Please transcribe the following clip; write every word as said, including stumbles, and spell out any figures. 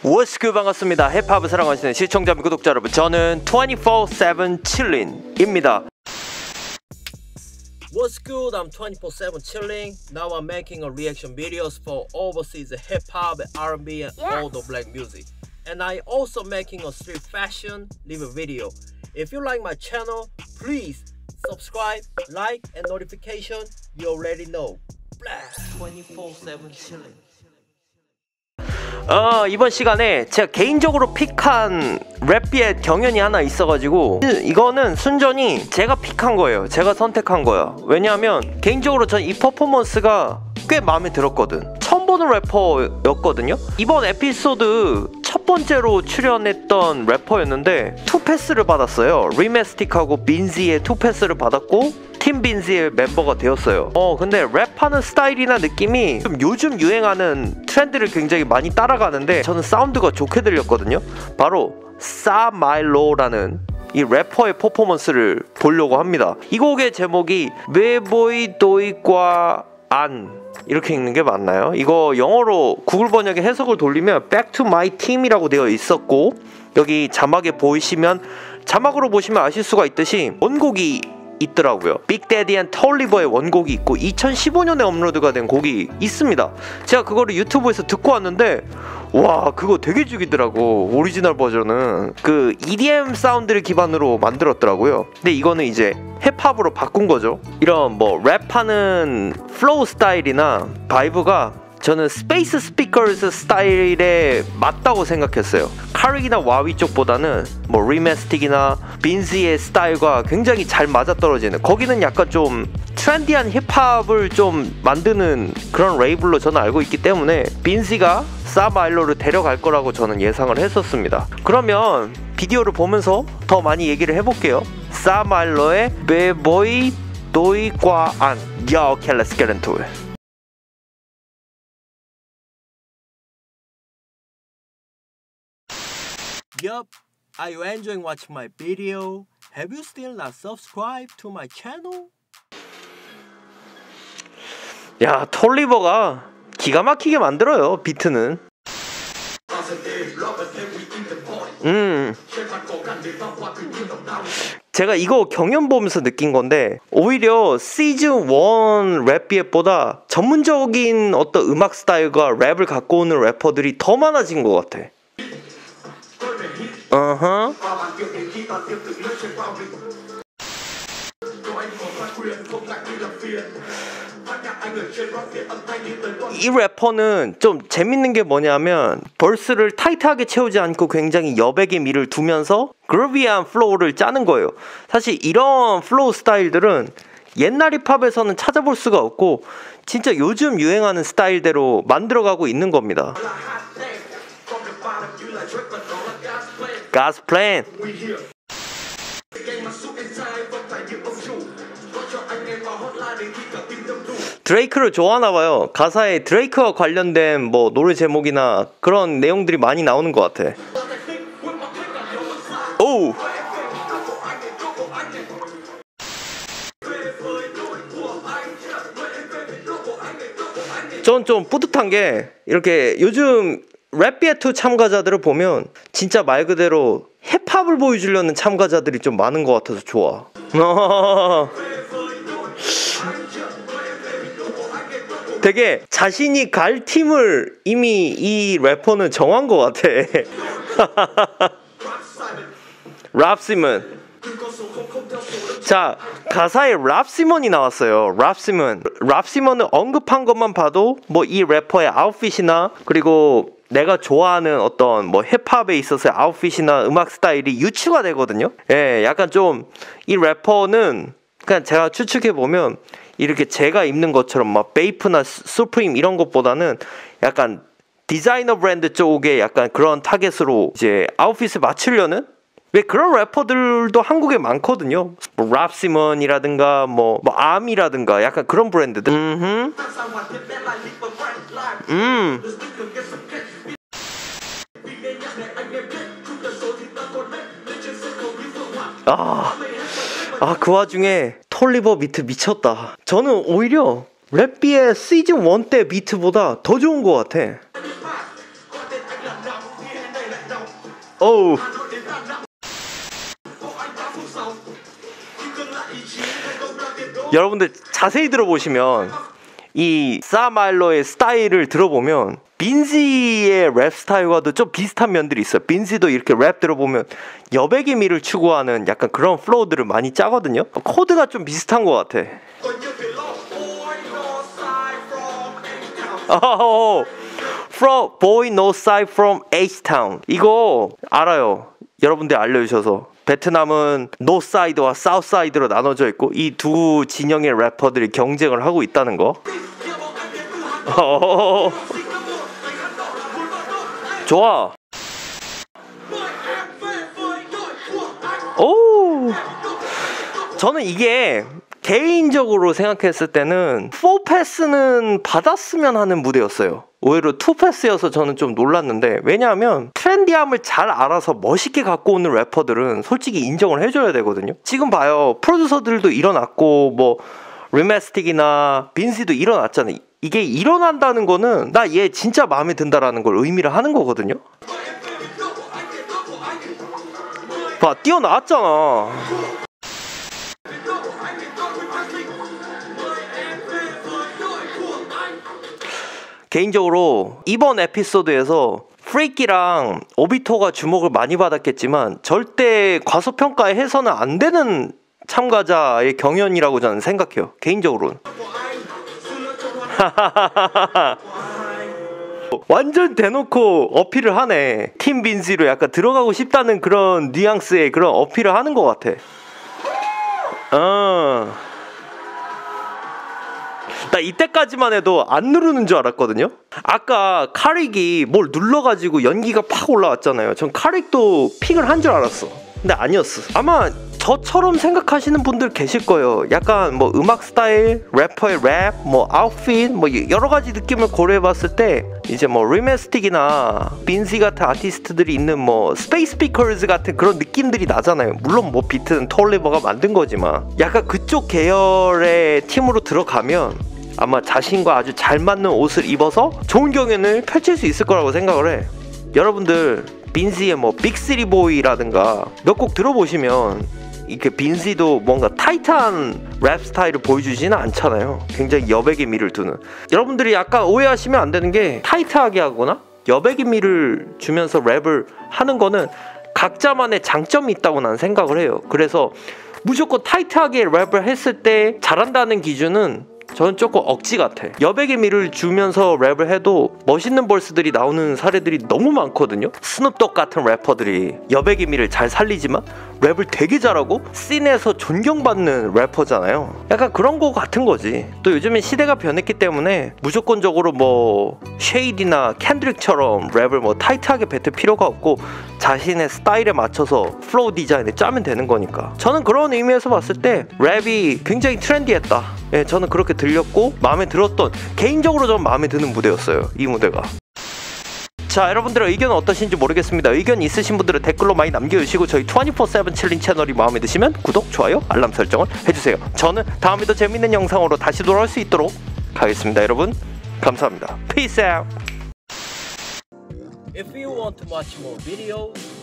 What's good, 반갑습니다. 힙합을 사랑하시는 시청자 및 구독자 여러분, 저는 twenty-four seven chillin입니다. What's good? I'm twenty-four seven chilling. Now I'm making a reaction videos for overseas hip hop, R and B, and yes. all the black music. And I also making a street fashion review video. If you like my channel, please subscribe, like, and notification. You already know. twenty-four seven chilling. 어, 이번 시간에 제가 개인적으로 픽한 랩비의 경연이 하나 있어가지고 이거는 순전히 제가 픽한 거예요. 제가 선택한 거야. 왜냐하면 개인적으로 전 이 퍼포먼스가 꽤 마음에 들었거든. 처음 보는 래퍼였거든요. 이번 에피소드 첫 번째로 출연했던 래퍼였는데 투패스를 받았어요. 리메스틱하고 빈지의 투패스를 받았고 팀 빈지의 멤버가 되었어요. 어 근데 랩하는 스타일이나 느낌이 좀 요즘 유행하는 트렌드를 굉장히 많이 따라가는데 저는 사운드가 좋게 들렸거든요. 바로 싸마일로라는 이 래퍼의 퍼포먼스를 보려고 합니다. 이 곡의 제목이 메보이 도이과 안 이렇게 읽는 게 맞나요? 이거 영어로 구글 번역에 해석을 돌리면 Back to my team이라고 되어 있었고, 여기 자막에 보이시면 자막으로 보시면 아실 수가 있듯이 원곡이 있더라고요. 빅데디 앤 톨리버의 원곡이 있고 이천십오 년에 업로드가 된 곡이 있습니다. 제가 그거를 유튜브에서 듣고 왔는데 와, 그거 되게 죽이더라고. 오리지널 버전은 그 이디엠 사운드를 기반으로 만들었더라고요. 근데 이거는 이제 힙합으로 바꾼 거죠. 이런 뭐 랩하는 플로우 스타일이나 바이브가 저는 스페이스 스피커스 스타일에 맞다고 생각했어요. 카릭이나 와위 쪽보다는 뭐 리메스틱이나 빈지의 스타일과 굉장히 잘 맞아떨어지는, 거기는 약간 좀 트렌디한 힙합을 좀 만드는 그런 레이블로 저는 알고 있기 때문에 빈지가 싸마일로를 데려갈 거라고 저는 예상을 했었습니다. 그러면 비디오를 보면서 더 많이 얘기를 해볼게요. 싸마일로의 메보이 도이과 안. 야, 오케이, let's get into it. Yup, are you enjoying watching my video? Have you still not subscribed to my channel? 야, 톨리버가 기가 막히게 만들어요, 비트는. 음. 제가 이거 경연 보면서 느낀 건데 오히려 시즌 원 랩비엣보다 전문적인 어떤 음악 스타일과 랩을 갖고 오는 래퍼들이 더 많아진 것 같아. 어허. 이 래퍼는 좀 재밌는 게 뭐냐면 벌스를 타이트하게 채우지 않고 굉장히 여백의 미를 두면서 그루비한 플로우를 짜는 거예요. 사실 이런 플로우 스타일들은 옛날 힙합에서는 찾아볼 수가 없고 진짜 요즘 유행하는 스타일대로 만들어가고 있는 겁니다. God's plan. 드레이크를 좋아하나봐요. 가사에 드레이크와 관련된 뭐 노래 제목이나 그런 내용들이 많이 나오는 것 같아. 오! 전 좀 뿌듯한 게 이렇게 요즘 랩비에투 참가자들을 보면 진짜 말 그대로 힙합을 보여주려는 참가자들이 좀 많은 것 같아서 좋아. 되게 자신이 갈 팀을 이미 이 래퍼는 정한 것 같아. 랍시먼. 자, 가사에 랍시먼이 나왔어요. 랍시먼. 랍시먼을 언급한 것만 봐도 뭐 이 래퍼의 아웃핏이나 그리고 내가 좋아하는 어떤 뭐 힙합에 있어서의 아웃핏이나 음악 스타일이 유추가 되거든요. 예, 약간 좀 이 래퍼는 그냥 제가 추측해 보면 이렇게 제가 입는 것처럼 막 베이프나 수프림 이런 것보다는 약간 디자이너 브랜드 쪽에 약간 그런 타겟으로 이제 아웃핏을 맞추려는, 왜 그런 래퍼들도 한국에 많거든요. 뭐 랍시먼이라든가 뭐, 뭐 암이라든가 약간 그런 브랜드들. 음흠. 음. 아, 아, 그 와중에 톨리버 비트 미쳤다. 저는 오히려 랩비의 시즌 원 때 비트보다 더 좋은 것 같아. 어우. 여러분들 자세히 들어보시면 이 사마일러의 스타일을 들어보면 빈지의 랩 스타일과도 좀 비슷한 면들이 있어요. 빈지도 이렇게 랩 들어보면 여백의 미를 추구하는 약간 그런 플로우들을 많이 짜거든요. 코드가 좀 비슷한 것 같아. 어, From Boy No Side from H-Town. 이거 알아요. 여러분들 알려주셔서. 베트남은 노사이드와 사우사이드로 나눠져 있고 이 두 진영의 래퍼들이 경쟁을 하고 있다는 거. 어, 좋아. 오, 저는 이게 개인적으로 생각했을 때는 사 패스는 받았으면 하는 무대였어요. 오히려 이 패스여서 저는 좀 놀랐는데, 왜냐하면 트렌디함을 잘 알아서 멋있게 갖고 오는 래퍼들은 솔직히 인정을 해줘야 되거든요. 지금 봐요, 프로듀서들도 일어났고 뭐 리메스틱이나 빈시도 일어났잖아요. 이게 일어난다는 거는 나 얘 진짜 마음에 든다라는 걸 의미를 하는 거거든요. 봐, 뛰어나왔잖아. 개인적으로 이번 에피소드에서 프리키랑 오비토가 주목을 많이 받았겠지만 절대 과소평가에 해서는 안 되는 참가자의 경연이라고 저는 생각해요. 개인적으로는. 완전 대놓고 어필을 하네. 팀 빈지로 약간 들어가고 싶다는 그런 뉘앙스의 그런 어필을 하는 것 같아. 어. 나 이때까지만 해도 안 누르는 줄 알았거든요. 아까 카릭이 뭘 눌러가지고 연기가 팍 올라왔잖아요. 전 카릭도 픽을 한 줄 알았어. 근데 아니었어. 아마 저처럼 생각하시는 분들 계실 거예요. 약간 뭐 음악 스타일, 래퍼의 랩, 뭐 아웃핏, 뭐 여러 가지 느낌을 고려해봤을 때 이제 뭐 리메스틱이나 빈시 같은 아티스트들이 있는 뭐 스페이스 피커즈 같은 그런 느낌들이 나잖아요. 물론 뭐 비트는 톨리버가 만든 거지만 약간 그쪽 계열의 팀으로 들어가면 아마 자신과 아주 잘 맞는 옷을 입어서 좋은 경연을 펼칠 수 있을 거라고 생각을 해. 여러분들 빈시의 뭐 빅쓰리 보이라든가 몇 곡 들어보시면 이렇게 빈시도 뭔가 타이트한 랩 스타일을 보여주지는 않잖아요. 굉장히 여백의 미를 두는. 여러분들이 약간 오해하시면 안 되는 게 타이트하게 하거나 여백의 미를 주면서 랩을 하는 거는 각자만의 장점이 있다고 난 생각을 해요. 그래서 무조건 타이트하게 랩을 했을 때 잘한다는 기준은 저는 조금 억지 같아. 여백의 미를 주면서 랩을 해도 멋있는 벌스들이 나오는 사례들이 너무 많거든요. 스눕독 같은 래퍼들이 여백의 미를 잘 살리지만 랩을 되게 잘하고 씬에서 존경받는 래퍼잖아요. 약간 그런 거 같은 거지. 또 요즘엔 시대가 변했기 때문에 무조건적으로 뭐 쉐이디나 캔드릭처럼 랩을 뭐 타이트하게 뱉을 필요가 없고 자신의 스타일에 맞춰서 플로우 디자인을 짜면 되는 거니까. 저는 그런 의미에서 봤을 때 랩이 굉장히 트렌디했다. 예, 저는 그렇게 들렸고 마음에 들었던, 개인적으로 좀 마음에 드는 무대였어요, 이 무대가. 자, 여러분들의 의견은 어떠신지 모르겠습니다. 의견 있으신 분들은 댓글로 많이 남겨주시고 저희 이십사 세븐 칠링 채널이 마음에 드시면 구독, 좋아요, 알람 설정을 해주세요. 저는 다음에도 재밌는 영상으로 다시 돌아올 수 있도록 하겠습니다. 여러분 감사합니다. Peace out. If you want to watch more videos